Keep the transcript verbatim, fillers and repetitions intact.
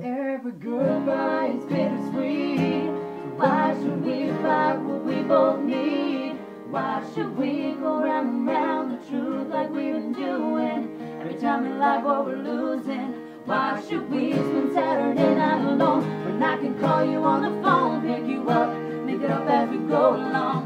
Every goodbye is bittersweet. Why should we fight what we both need? Why should we go round and round the truth like we've been doing? Every time in life what we're losing. Why should we spend Saturday night alone when I can call you on the phone, pick you up, make it up as we go along?